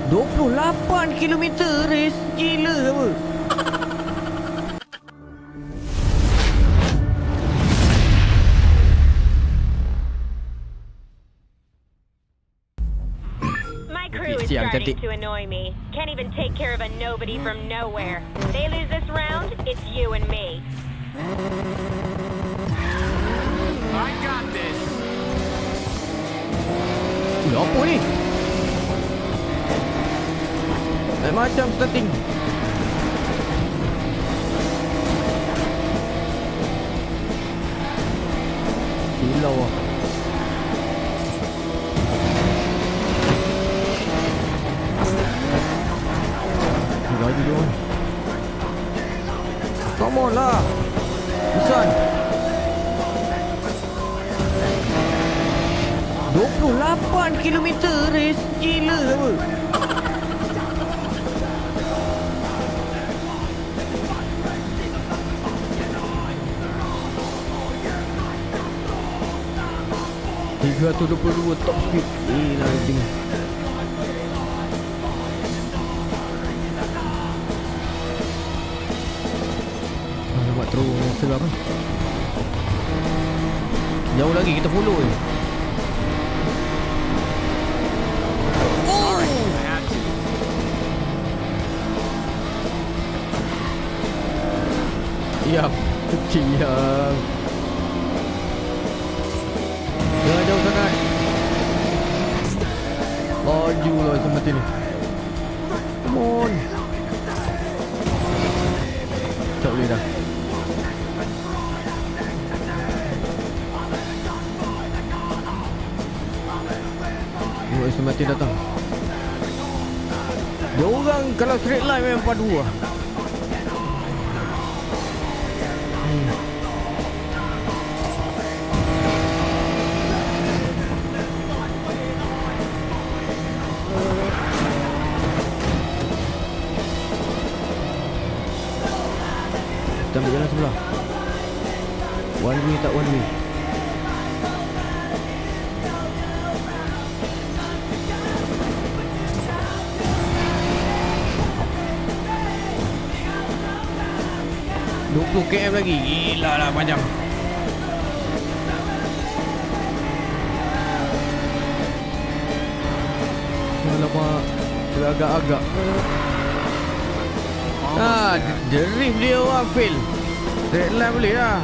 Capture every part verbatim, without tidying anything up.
dua puluh lapan kilometer race. Gila apa? My crew is starting to annoy me. Can't even take care of a nobody from nowhere. They lose this round, it's you and me. I got this. Ui, apa ni? Eh, macam starting. Silau lah. Lagi dia orang. Come on lah Busan. dua puluh lapan kilometer race. Gila apa? tiga ratus dua puluh dua top speed. Gila anjing. Alamak, terus seram kan. Jauh lagi kita follow je. Siap. Siap. Jangan jauh sangat. Laju lah sempat ini. Come on. Tak boleh dah. Tengok Aston Martin datang. Dia orang kalau straight line memang padu lah. Hmm. Kita ambil jalan sebelah. One way tak one way. dua puluh kilometer lagi. Gila lah panjang. Alamak, teragak-agak. Ah, drift dia orang fail. Straight line boleh lah.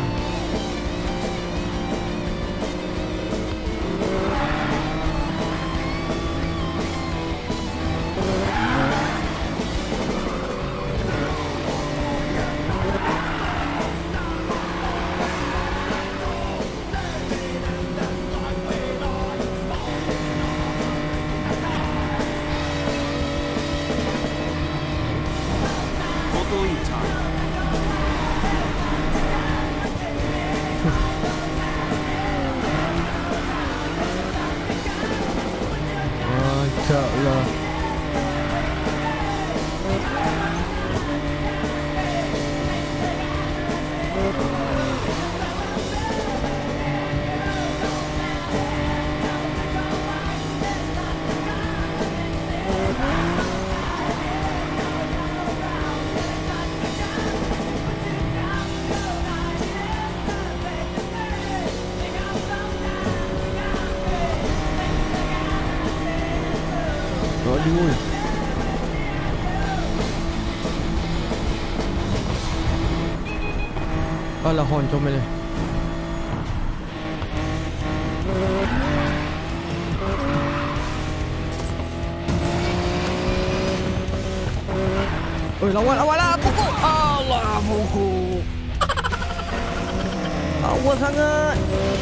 Mantap lah. Aduh. Alah, horn comel ni. Oi, lawan awal lah, pukul. Allah, pukul. Awal sangat.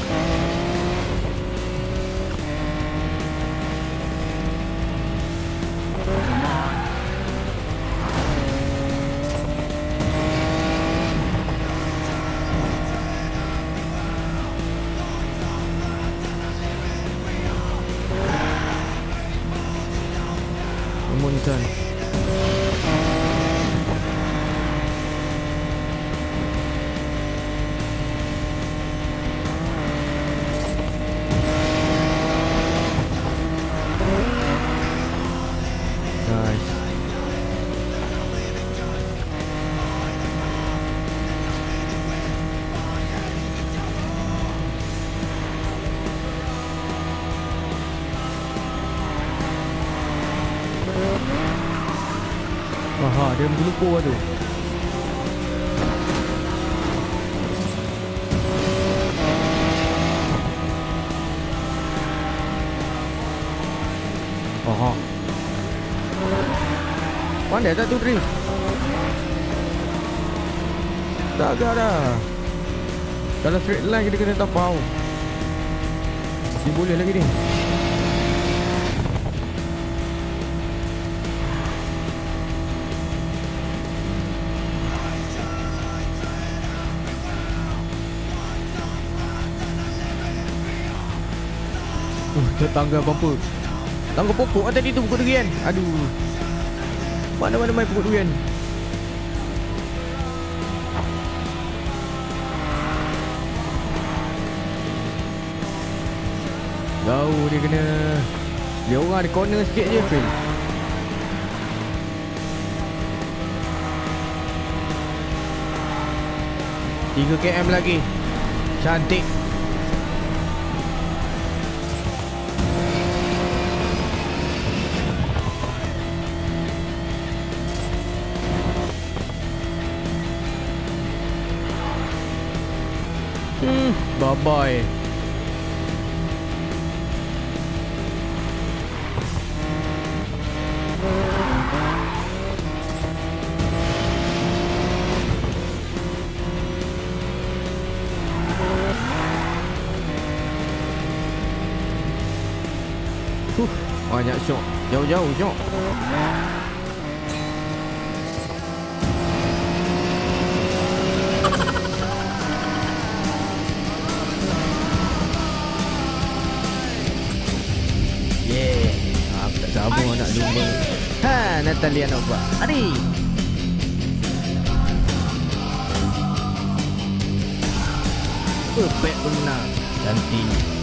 Montan. Aha, dia berlumpur tu. Aha. Pandai tak tu drift? Tak agak dah. Kalau straight line kita kena tapau. Dia boleh lagi ni. Uh, tangga apa-apa. Tangga pokok kan tadi tu, pokok durian. Aduh. Mana-mana main pokok durian. Jauh dia kena. Dia orang ada corner sikit je fail. tiga kilometer lagi. Cantik. Hmm, bye-bye. Huh, banyak syok. Jauh-jauh syok. Yeah. Aku tak sabar nak lumba. Ha, Natalia nak buat. Hari. Perfect benar. Cantik.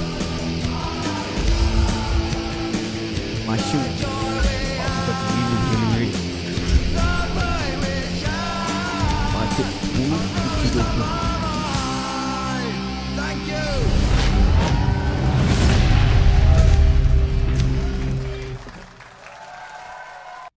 Masuk. Aku tak pergi delivery. Masuk sepuluh dua puluh.